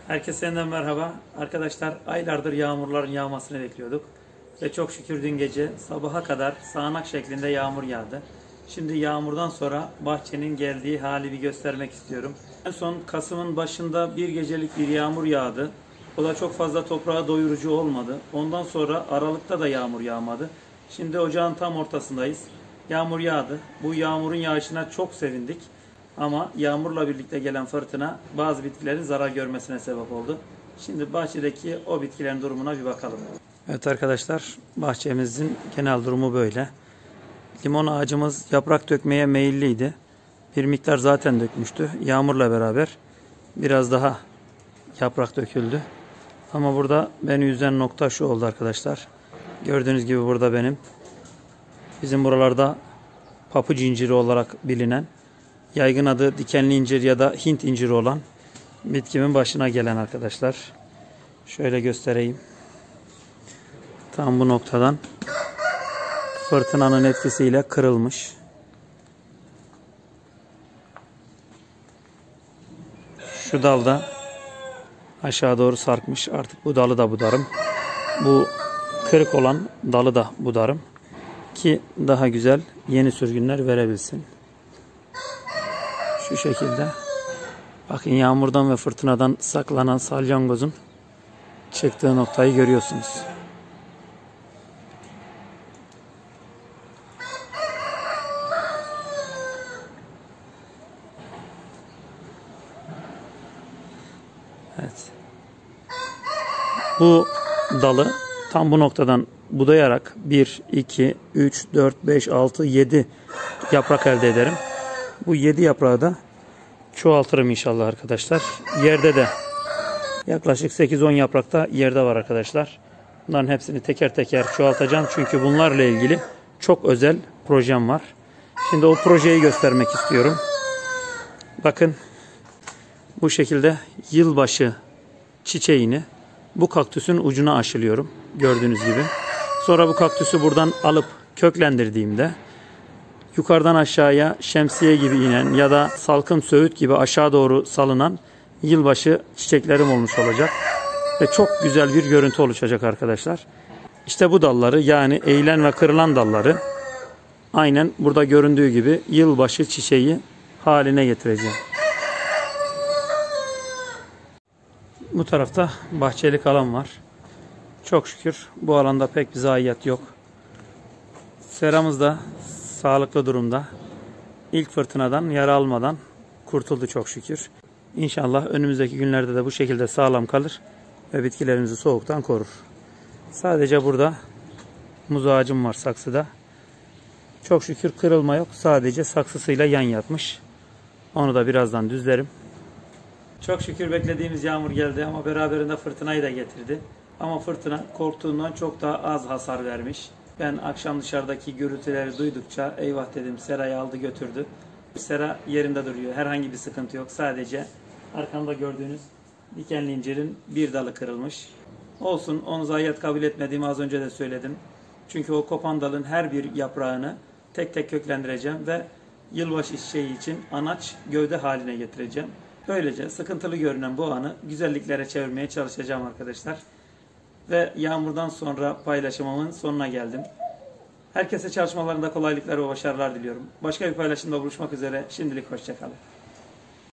Herkese yeniden merhaba. Arkadaşlar aylardır yağmurların yağmasını bekliyorduk. Ve çok şükür dün gece sabaha kadar sağanak şeklinde yağmur yağdı. Şimdi yağmurdan sonra bahçenin geldiği hali bir göstermek istiyorum. En son Kasım'ın başında bir gecelik bir yağmur yağdı. O da çok fazla toprağa doyurucu olmadı. Ondan sonra Aralık'ta da yağmur yağmadı. Şimdi ocağın tam ortasındayız. Yağmur yağdı. Bu yağmurun yağışına çok sevindik. Ama yağmurla birlikte gelen fırtına bazı bitkilerin zarar görmesine sebep oldu. Şimdi bahçedeki o bitkilerin durumuna bir bakalım. Evet arkadaşlar, bahçemizin genel durumu böyle. Limon ağacımız yaprak dökmeye meyilliydi. Bir miktar zaten dökmüştü. Yağmurla beraber biraz daha yaprak döküldü. Ama burada beni üzen nokta şu oldu arkadaşlar. Gördüğünüz gibi burada bizim buralarda papuç inciri olarak bilinen, yaygın adı dikenli incir ya da Hint inciri olan bitkimin başına gelen arkadaşlar. Şöyle göstereyim. Tam bu noktadan fırtınanın etkisiyle kırılmış. Şu dalda aşağı doğru sarkmış. Artık bu dalı da budarım. Bu kırık olan dalı da budarım. Ki daha güzel yeni sürgünler verebilsin. Şu şekilde. Bakın yağmurdan ve fırtınadan saklanan salyangozun çıktığı noktayı görüyorsunuz. Evet. Bu dalı tam bu noktadan budayarak 1, 2, 3, 4, 5, 6, 7 yaprak elde ederim. Bu 7 yaprağı da çoğaltırım inşallah arkadaşlar. Yerde de yaklaşık 8-10 yaprakta yerde var arkadaşlar. Bunların hepsini teker teker çoğaltacağım. Çünkü bunlarla ilgili çok özel projem var. Şimdi o projeyi göstermek istiyorum. Bakın bu şekilde yılbaşı çiçeğini bu kaktüsün ucuna aşılıyorum. Gördüğünüz gibi. Sonra bu kaktüsü buradan alıp köklendirdiğimde yukarıdan aşağıya şemsiye gibi inen ya da salkım söğüt gibi aşağı doğru salınan yılbaşı çiçeklerim olmuş olacak. Ve çok güzel bir görüntü oluşacak arkadaşlar. İşte bu dalları, yani eğilen ve kırılan dalları aynen burada göründüğü gibi yılbaşı çiçeği haline getireceğim. Bu tarafta bahçelik alan var. Çok şükür bu alanda pek bir zayiat yok. Seramız da sağlıklı durumda. İlk fırtınadan yara almadan kurtuldu çok şükür. İnşallah önümüzdeki günlerde de bu şekilde sağlam kalır ve bitkilerimizi soğuktan korur. Sadece burada muz ağacım var saksıda. Çok şükür kırılma yok. Sadece saksısıyla yan yatmış. Onu da birazdan düzlerim. Çok şükür beklediğimiz yağmur geldi ama beraberinde fırtınayı da getirdi. Ama fırtına korktuğundan çok daha az hasar vermiş. Ben akşam dışarıdaki gürültüleri duydukça eyvah dedim, serayı aldı götürdü. Sera yerinde duruyor. Herhangi bir sıkıntı yok. Sadece arkamda gördüğünüz dikenli incirin bir dalı kırılmış. Olsun, onu zayiat kabul etmediğimi az önce de söyledim. Çünkü o kopan dalın her bir yaprağını tek tek köklendireceğim ve yılbaşı çiçeği için anaç gövde haline getireceğim. Böylece sıkıntılı görünen bu anı güzelliklere çevirmeye çalışacağım arkadaşlar. Ve yağmurdan sonra paylaşımımın sonuna geldim. Herkese çalışmalarında kolaylıklar ve başarılar diliyorum. Başka bir paylaşımda buluşmak üzere. Şimdilik hoşça kalın.